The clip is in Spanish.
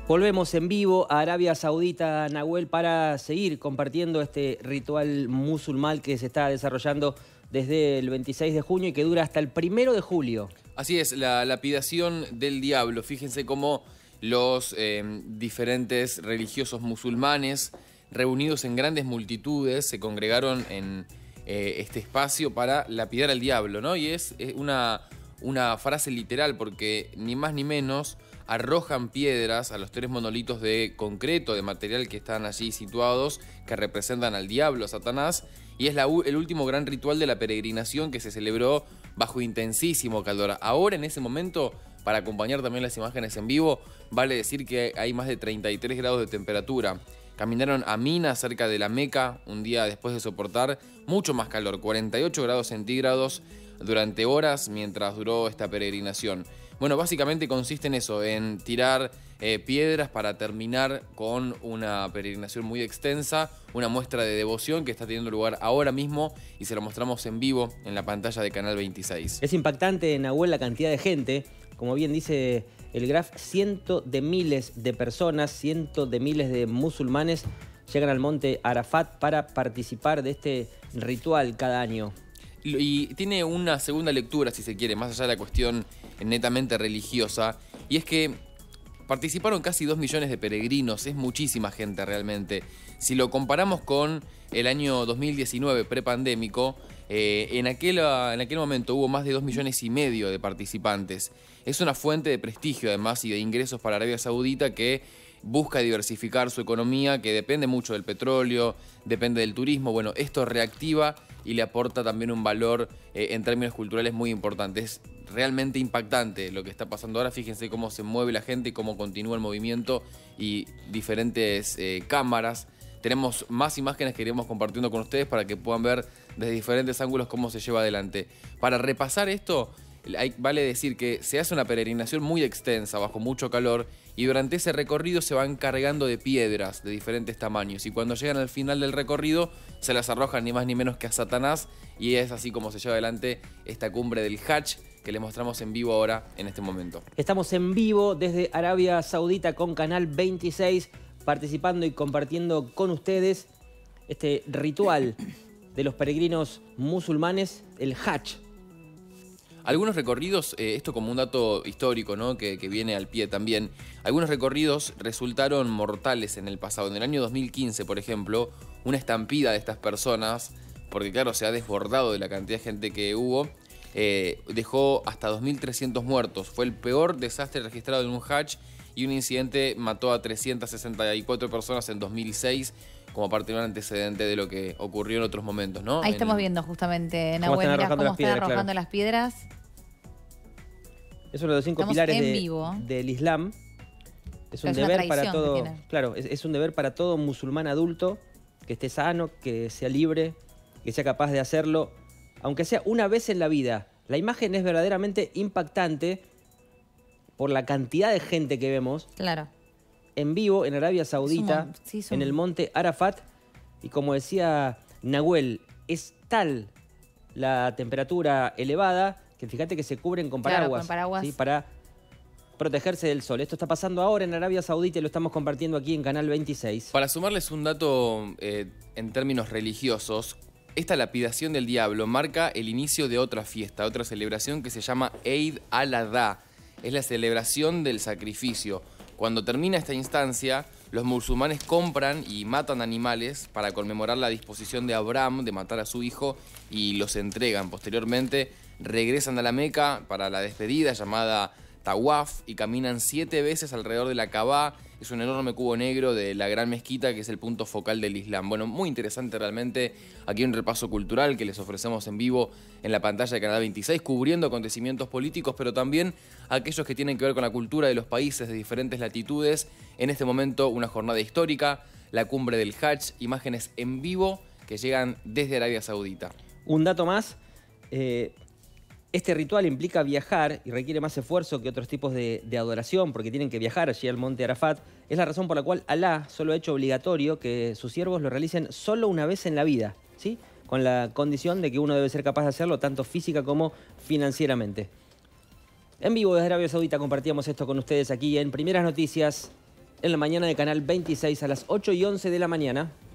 Volvemos en vivo a Arabia Saudita, Nahuel, para seguir compartiendo este ritual musulmán que se está desarrollando desde el 26 de junio y que dura hasta el 1 de julio. Así es, la lapidación del diablo. Fíjense cómo los diferentes religiosos musulmanes, reunidos en grandes multitudes, se congregaron en este espacio para lapidar al diablo, ¿no? Y es una frase literal, porque ni más ni menos arrojan piedras a los tres monolitos de concreto, de material que están allí situados, que representan al diablo, a Satanás, y es el último gran ritual de la peregrinación que se celebró bajo intensísimo calor. Ahora, en ese momento, para acompañar también las imágenes en vivo, vale decir que hay más de 33 grados de temperatura. Caminaron a Mina, cerca de la Meca, un día después de soportar mucho más calor, 48 grados centígrados durante horas mientras duró esta peregrinación. Bueno, básicamente consiste en eso, en tirar piedras para terminar con una peregrinación muy extensa, una muestra de devoción que está teniendo lugar ahora mismo y se lo mostramos en vivo en la pantalla de Canal 26. Es impactante, Nahuel, la cantidad de gente. Como bien dice el graf, cientos de miles de personas, cientos de miles de musulmanes llegan al monte Arafat para participar de este ritual cada año. Y tiene una segunda lectura, si se quiere, más allá de la cuestión netamente religiosa, y es que participaron casi 2 millones de peregrinos, es muchísima gente realmente. Si lo comparamos con el año 2019, prepandémico, en aquel momento hubo más de 2,5 millones de participantes. Es una fuente de prestigio además y de ingresos para Arabia Saudita, que busca diversificar su economía, que depende mucho del petróleo, depende del turismo. Bueno, esto reactiva y le aporta también un valor en términos culturales muy importante. Es realmente impactante lo que está pasando ahora. Fíjense cómo se mueve la gente, cómo continúa el movimiento y diferentes cámaras. Tenemos más imágenes que iremos compartiendo con ustedes para que puedan ver desde diferentes ángulos cómo se lleva adelante. Para repasar esto, vale decir que se hace una peregrinación muy extensa, bajo mucho calor, y durante ese recorrido se van cargando de piedras de diferentes tamaños, y cuando llegan al final del recorrido se las arrojan ni más ni menos que a Satanás, y es así como se lleva adelante esta cumbre del Hajj que les mostramos en vivo ahora en este momento. Estamos en vivo desde Arabia Saudita con Canal 26, participando y compartiendo con ustedes este ritual de los peregrinos musulmanes, el Hajj. Algunos recorridos, esto como un dato histórico, ¿no? que viene al pie también, algunos recorridos resultaron mortales en el pasado. En el año 2015, por ejemplo, una estampida de estas personas, porque claro, se ha desbordado de la cantidad de gente que hubo, dejó hasta 2.300 muertos. Fue el peor desastre registrado en un Hajj, y un incidente mató a 364 personas en 2006, como parte de un antecedente de lo que ocurrió en otros momentos, ¿no? Ahí estamos viendo justamente, Nahuel, mirá cómo están arrojando las piedras. Es uno de los 5 pilares del Islam. Es un deber para todo. Claro, es un deber para todo musulmán adulto que esté sano, que sea libre, que sea capaz de hacerlo, aunque sea una vez en la vida. La imagen es verdaderamente impactante por la cantidad de gente que vemos. Claro. En vivo en Arabia Saudita, en el monte Arafat, y como decía Nahuel, es tal la temperatura elevada que fíjate que se cubren con paraguas, ¿sí? Para protegerse del sol. Esto está pasando ahora en Arabia Saudita y lo estamos compartiendo aquí en Canal 26. Para sumarles un dato en términos religiosos, esta lapidación del diablo marca el inicio de otra fiesta, otra celebración que se llama Eid al-Adha. Es la celebración del sacrificio. Cuando termina esta instancia, los musulmanes compran y matan animales para conmemorar la disposición de Abraham de matar a su hijo, y los entregan. Posteriormente regresan a la Meca para la despedida llamada Tawaf y caminan 7 veces alrededor de la Kaaba. Es un enorme cubo negro de la gran mezquita que es el punto focal del Islam. Bueno, muy interesante realmente. Aquí un repaso cultural que les ofrecemos en vivo en la pantalla de Canal 26, cubriendo acontecimientos políticos, pero también aquellos que tienen que ver con la cultura de los países de diferentes latitudes. En este momento una jornada histórica, la cumbre del Hajj, imágenes en vivo que llegan desde Arabia Saudita. Un dato más. Este ritual implica viajar y requiere más esfuerzo que otros tipos de adoración, porque tienen que viajar allí al monte Arafat. Es la razón por la cual Alá solo ha hecho obligatorio que sus siervos lo realicen solo una vez en la vida, ¿sí? Con la condición de que uno debe ser capaz de hacerlo tanto física como financieramente. En vivo desde Arabia Saudita compartíamos esto con ustedes aquí en Primeras Noticias. en la mañana de Canal 26 a las 8:11 de la mañana.